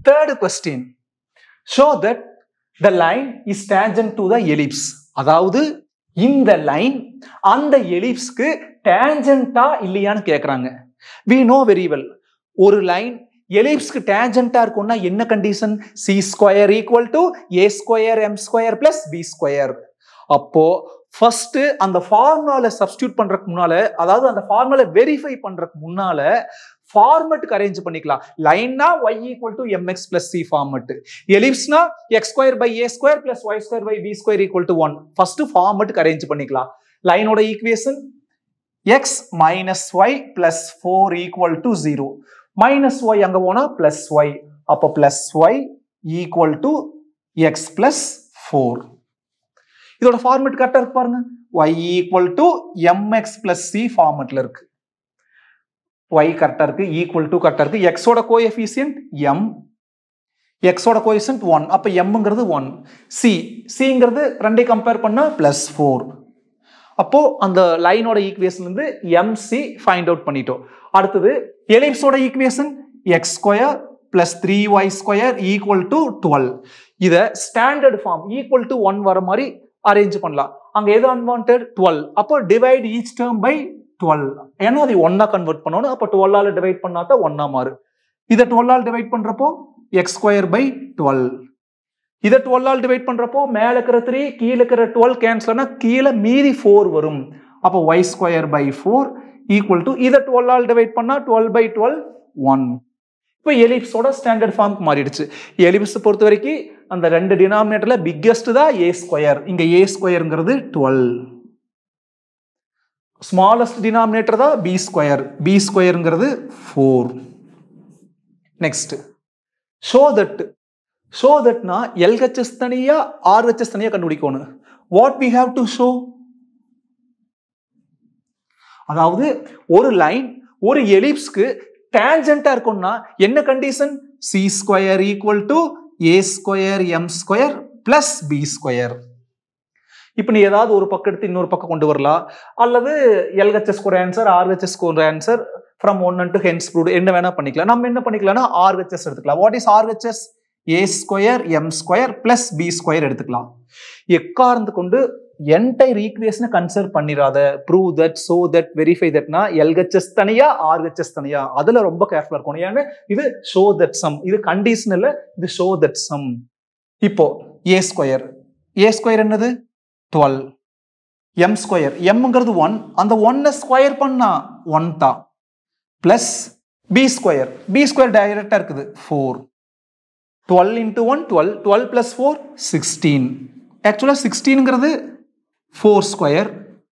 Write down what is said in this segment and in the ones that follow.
Third question. Show that the line is tangent to the ellipse. அதாவது இந்த line அந்த எலிப்ஸ்க்கு டேஞ்சண்டா இல்லையான்னு கேக்குறாங்க. We know very well. ஒரு லைன் எலிப்ஸ்க்கு டேஞ்சண்டா இருக்கும்னா என்ன condition? c square equal to a square m square plus b square. அப்போ ஃபர்ஸ்ட் அந்த ஃபார்முலால சப்ஸ்டிட்யூட் பண்றதுக்கு முன்னால, அதாவது அந்த ஃபார்முலா வெரிஃபை பண்றதுக்கு முன்னால ஃபார்மட்டுக்கு அரேஞ்ச் பண்ணிக்கலாம். லைன்னா y equal to mx plus c format, எலிப்ஸ்னா x square by a square plus y square by b square equal to 1. First ஃபார்மட்டுக்கு அரேஞ்ச் பண்ணிக்கலாம். லைனோட equation x minus y plus 4 equal to 0. Minus y அங்க போனா plus y, அப்போ plus y equal to x plus 4. இதோட format கரெக்டா இருக்கு பாருங்க. y equal to mx plus c ஃபார்மட்ல இருக்கு. y கரெக்டா இருக்கு, ஈக்குவல் டு கரெக்டா இருக்கு. x ஓட கோஎஃபிஷியன்ட் m, x ஓட கோஎஃபிஷியன்ட் 1, அப்ப mங்கிறது 1. cங்கிறது ரெண்டை கம்பேர் பண்ணா பிளஸ் 4. அப்போ அந்த லைனோட ஈக்குவேஷன்ல இருந்து mc ஃபைண்ட் அவுட் பண்ணிட்டோம். அடுத்தது எலிப்ஸோட equation x square plus 3y square equal to 12. இத ஸ்டாண்டர்ட் ஃபார்ம் ஈக்குவல் டு 1 வர மாதிரி அரேஞ்ச் பண்ணலாம். அங்க எது அன்வான்டட்? 12. அப்போ டிவைட் ஈச் டேர்ம் பை 12. ஏன்னா அதை 1 கன்வெர்ட் பண்ணணும். அப்போ 12 ஆல டிவைட் பண்ணாதான் 1 மாறு. இதை 12 ஆல் டிவைட் பண்றப்போ x ஸ்கொயர் பை 12. இதை 12 ஆல் டிவைட் பண்றப்போ மேல இருக்கிற 3 கீழே இருக்கிற 12 கேன்சல் ஆனா கீழே மீதி 4 வரும். அப்போ y square by 4 equal to இதை 12 ஆல் டிவைட் பண்ணா 12 பை 12 1. இப்போ எலிப்ஸோட ஸ்டாண்டர்ட் ஃபார்முக்கு மாறிடுச்சு. எலிப்ஸ் பொறுத்த வரைக்கும் அந்த ரெண்டு டினாமினேட்டர்ல பிக்கெஸ்ட் தான் a ஸ்கொயர். இங்க a ஸ்கொயர்ங்கிறது 12. ஸ்மாலஸ்ட் டினாமினேட்டர் தான் b ஸ்கொயர். b ஸ்கொயர்ங்கிறது 4. நெக்ஸ்ட் ஷோ தட்னா LHS தனியா RHS தனியா கண்டுபிடிக்கணும். What we have to show? அதாவது ஒரு லைன் ஒரு எலிப்ஸ்க்கு டேஞ்சண்டா இருக்கும்னா என்ன condition? c square equal to a square m square plus b square. இப்போ நீ ஏதாவது ஒரு பக்கம் எடுத்து இன்னொரு பக்கம் கொண்டு வரலாம், அல்லது LHS ஒரு ஆன்சர் RHS ஒரு answer from one to hence proved என்ன வேணா பண்ணிக்கலாம். நம்ம என்ன பண்ணிக்கலாம்னா RHS எடுத்துக்கலாம். What is RHS? a square m square plus b square எடுத்துக்கலாம். எக்காரணத்து கொண்டு என்டையர் ஈக்குவேஷனை கன்சிடர் பண்ணிராத. Prove that, so that, verify தட்னா LHS தனியா RHS தனியா, அதுல ரொம்ப கேர்ஃபுல்லா இருக்கணும். ஏன்னா இது ஷோ தட் சம், இது கண்டிஷன் இல்ல, இது ஷோ தட் சம். இப்போ a ஸ்கொயர் என்னது? 12. m ஸ்கொயர், mங்கிறது 1, அந்த 1 ஸ்கொயர் பண்ணா 1 தான். பிளஸ் b ஸ்கொயர் டைரக்டா இருக்குது 4. 12 into 1 12, 12 plus 4 16. ஆக்சுவலா 16ங்கிறது 4 ஸ்கொயர்.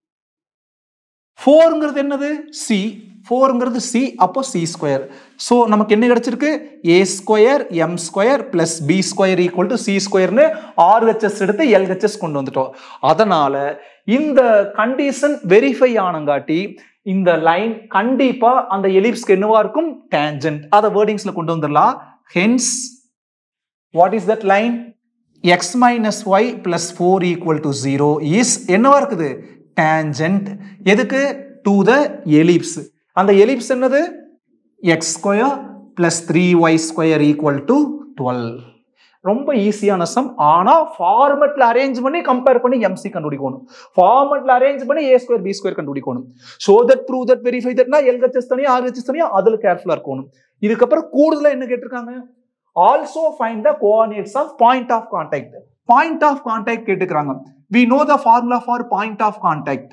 4ங்கிறது என்னது? c. 4ங்கிறது c, அப்போ c ஸ்கொயர். சோ நமக்கு என்ன கிடைச்சிருக்கு? a square m square plus b square equal to c ஸ்கொயர்னு RHS எடுத்து LHS கொண்டு வந்துட்டோம். அதனால இந்த கண்டிஷன் வெரிஃபை ஆனங்காட்டி இந்த லைன் கண்டிப்பா அந்த எலிப்ஸ்க்கு என்னவா இருக்கும்? டேஞ்சன்ட். அத வேர்டிங்ஸ்ல கொண்டு வந்துடலாம். Hence what is that line? x minus y plus 4 equal to 0 is என்னவா இருக்குது? tangent. எதுக்கு? to the ellipse. அந்த ellipse என்னது? x square plus 3y square equal to 12. ரொம்ப ஈஸியான சம். ஆனா ஃபார்மட்ல அரேஞ்ச் பண்ணி கம்பேர் பண்ணி mc கண்டுபிடிக்கணும். ஃபார்மட்ல அரேஞ்ச் பண்ணி a ஸ்கொயர் b ஸ்கொயர் கண்டுபிடிக்கணும். Show that, prove that, verify தட்னா LHS தனியா RHS தனியா, அதுல கேர்ஃபுல்லா இருக்கணும். இதுக்கப்புறம் கூடுதலா என்ன கேட்டிருக்காங்க? Also find the coordinates of point of contact. Point of contact கேட்டுக்கிறாங்க. We know the formula for point of contact.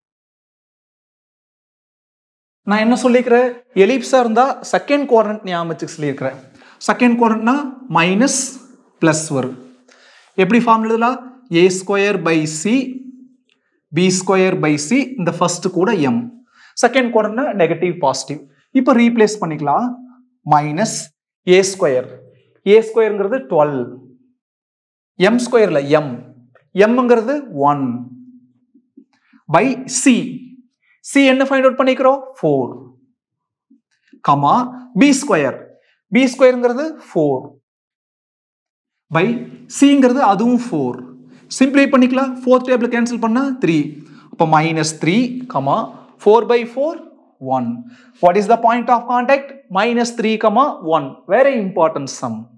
நான் என்ன சொல்லிக்கிறேன்? எலிப்ஸா இருந்தா செகண்ட் குவாட்ரண்ட் ஞாபகம் சொல்லியிருக்கிறேன். செகண்ட் குவாட்ரண்ட்னா மைனஸ் பிளஸ் வரும். எப்படி ஃபார்ம் எழுதலாம்? a square by c, b square by c, இந்த ஃபர்ஸ்ட் கூட m. செகண்ட் குவாட்ரண்ட்னா நெகட்டிவ் பாசிட்டிவ். இப்போ ரீப்ளேஸ் பண்ணிக்கலாம். மைனஸ் a ஸ்கொயர், a ஸ்கொயர்ங்கிறது 12, m ஸ்கொயர்ல mங்கிறது 1 பை c. c என்ன ஃபைண்ட் அவுட் பண்ணிக்கிறோம்? 4 கமா b ஸ்கொயர்ங்கிறது 4 பை cங்கிறது அதுவும் 4. சிம்பிளை பண்ணிக்கலாம். 4th டேபிள் கேன்சல் பண்ணா 3. அப்ப minus 3 comma 4 by 4 1. What is the point of contact? minus 3 comma 1. Very important sum.